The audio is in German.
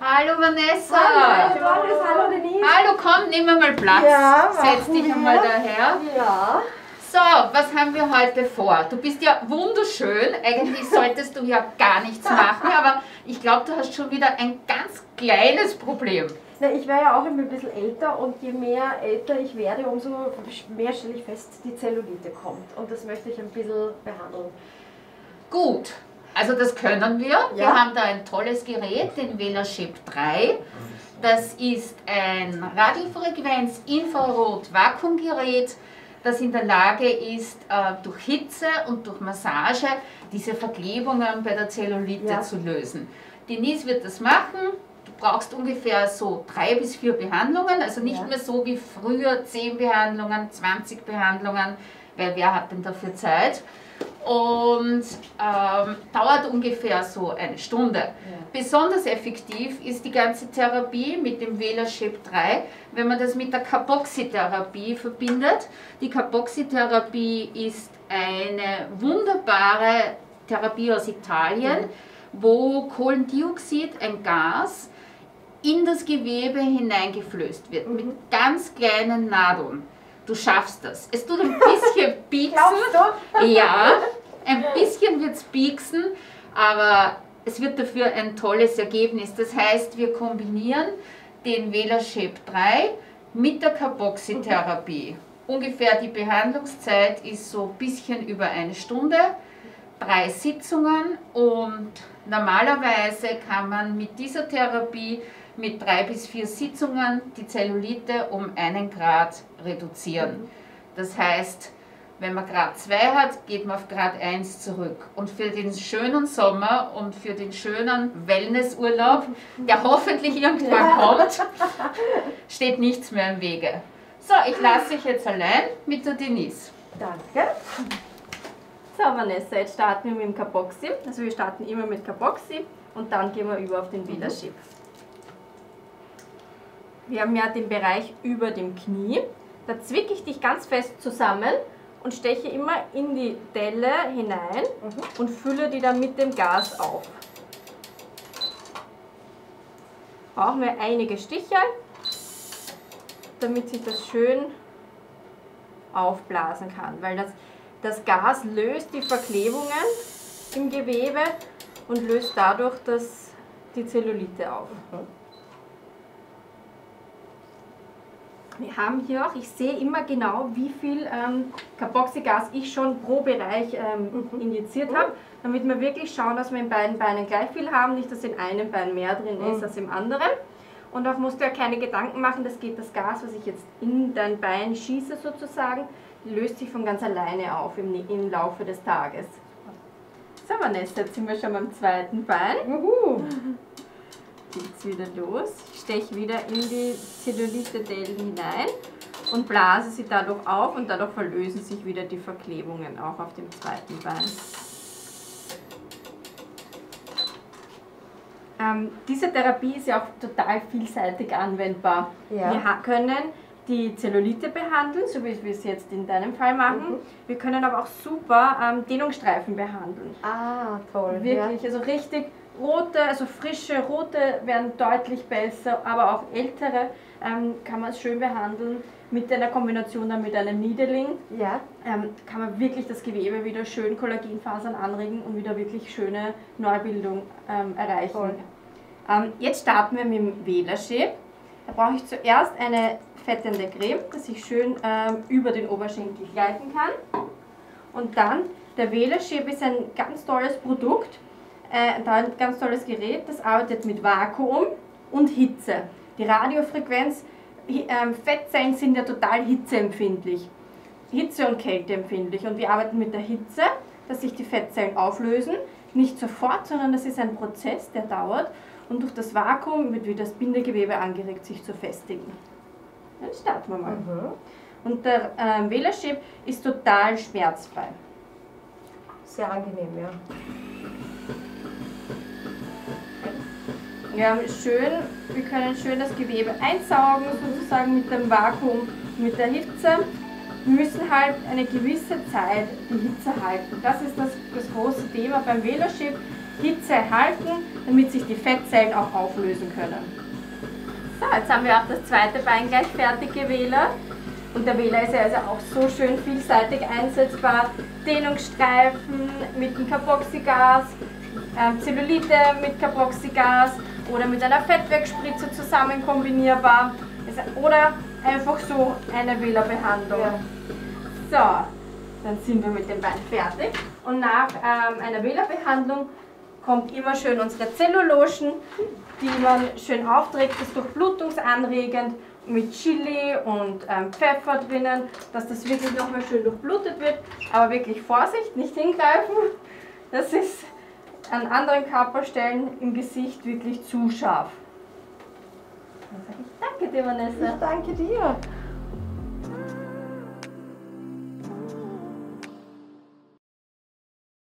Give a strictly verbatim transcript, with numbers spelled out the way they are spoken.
Hallo Vanessa! Hallo, hallo, hallo Denise! Hallo, komm, nehmen wir mal Platz. Ja, setz dich wir. einmal daher. Ja. So, was haben wir heute vor? Du bist ja wunderschön, eigentlich solltest du ja gar nichts machen, aber ich glaube, du hast schon wieder ein ganz kleines Problem. Na, ich werde ja auch immer ein bisschen älter und je mehr älter ich werde, umso mehr stelle ich fest, die Zellulite kommt und das möchte ich ein bisschen behandeln. Gut, also das können wir. Ja. Wir haben da ein tolles Gerät, den VelaShape drei. Das ist ein Radiofrequenz-Infrarot-Vakuumgerät, das in der Lage ist, durch Hitze und durch Massage diese Verklebungen bei der Zellulite ja. zu lösen. Denise wird das machen. Du brauchst ungefähr so drei bis vier Behandlungen, also nicht ja. mehr so wie früher zehn Behandlungen, zwanzig Behandlungen, weil wer hat denn dafür Zeit? Und ähm, dauert ungefähr so eine Stunde. Ja. Besonders effektiv ist die ganze Therapie mit dem VelaShape drei, wenn man das mit der Carboxytherapie verbindet. Die Carboxytherapie ist eine wunderbare Therapie aus Italien, ja. wo Kohlendioxid, ein Gas, in das Gewebe hineingeflößt wird, mhm. mit ganz kleinen Nadeln. Du schaffst das. Es tut ein bisschen pieksen. Ja, ein bisschen wird es pieksen, aber es wird dafür ein tolles Ergebnis. Das heißt, wir kombinieren den VelaShape drei mit der Carboxytherapie. Ungefähr die Behandlungszeit ist so ein bisschen über eine Stunde, drei Sitzungen und normalerweise kann man mit dieser Therapie mit drei bis vier Sitzungen die Zellulite um einen Grad reduzieren. Das heißt, wenn man Grad zwei hat, geht man auf Grad eins zurück. Und für den schönen Sommer und für den schönen Wellnessurlaub, der hoffentlich irgendwann kommt, steht nichts mehr im Wege. So, ich lasse dich jetzt allein mit der Denise. Danke. So Vanessa, jetzt starten wir mit dem Carboxy. Also wir starten immer mit Carboxy und dann gehen wir über auf den VelaShape. Wir haben ja den Bereich über dem Knie. Da zwicke ich dich ganz fest zusammen und steche immer in die Delle hinein mhm. und fülle die dann mit dem Gas auf. Brauchen wir einige Stiche, damit sich das schön aufblasen kann, weil das, das Gas löst die Verklebungen im Gewebe und löst dadurch das, die Zellulite auf. Mhm. Wir haben hier auch, ich sehe immer genau, wie viel ähm, Carboxygas ich schon pro Bereich ähm, mhm. injiziert habe, damit wir wirklich schauen, dass wir in beiden Beinen gleich viel haben, nicht dass in einem Bein mehr drin ist mhm. als im anderen. Und auch musst du ja keine Gedanken machen, das geht das Gas, was ich jetzt in dein Bein schieße sozusagen, löst sich von ganz alleine auf im, im Laufe des Tages. So Vanessa, jetzt sind wir schon beim zweiten Bein. Uhu. Geht's wieder los. Ich steche wieder in die Zellulite-Dellen hinein und blase sie dadurch auf und dadurch verlösen sich wieder die Verklebungen auch auf dem zweiten Bein. Ähm, diese Therapie ist ja auch total vielseitig anwendbar. Ja. Wir können die Zellulite behandeln, so wie wir es jetzt in deinem Fall machen. Mhm. Wir können aber auch super ähm, Dehnungsstreifen behandeln. Ah, toll. Wirklich, ja. also richtig rote, also frische rote werden deutlich besser, aber auch ältere ähm, kann man es schön behandeln. Mit einer Kombination dann mit einem Needling ja. ähm, kann man wirklich das Gewebe wieder schön Kollagenfasern anregen und wieder wirklich schöne Neubildung ähm, erreichen. Ähm, jetzt starten wir mit dem VelaShape. Da brauche ich zuerst eine fettende Creme, dass ich schön ähm, über den Oberschenkel gleiten kann. Und dann, der VelaShape ist ein ganz tolles Produkt, äh, ein ganz tolles Gerät, das arbeitet mit Vakuum und Hitze. Die Radiofrequenz, äh, Fettzellen sind ja total hitzeempfindlich, Hitze- und Kälteempfindlich. Und wir arbeiten mit der Hitze, dass sich die Fettzellen auflösen, nicht sofort, sondern das ist ein Prozess, der dauert. Und durch das Vakuum wird wieder das Bindegewebe angeregt, sich zu festigen. Dann starten wir mal. Mhm. Und der äh, VelaShape ist total schmerzfrei. Sehr angenehm, ja. Ja, schön, wir können schön das Gewebe einsaugen, sozusagen mit dem Vakuum, mit der Hitze. Wir müssen halt eine gewisse Zeit die Hitze halten. Das ist das, das große Thema beim VelaShape. Hitze halten, damit sich die Fettzellen auch auflösen können. So, jetzt haben wir auch das zweite Bein gleich fertig gewählert. Und der Wähler ist ja also auch so schön vielseitig einsetzbar. Dehnungsstreifen mit dem Carboxygas, ähm, Zellulite mit Carboxygas oder mit einer Fettwegspritze zusammen kombinierbar. Oder einfach so eine Wählerbehandlung. Ja. So, dann sind wir mit dem Bein fertig. Und nach ähm, einer Wählerbehandlung kommt immer schön unsere Zellulosen, die man schön aufträgt, das ist durchblutungsanregend mit Chili und ähm, Pfeffer drinnen, dass das wirklich nochmal schön durchblutet wird. Aber wirklich Vorsicht, nicht hingreifen. Das ist an anderen Körperstellen im Gesicht wirklich zu scharf. Dann sage ich danke dir, Vanessa. Ich danke dir.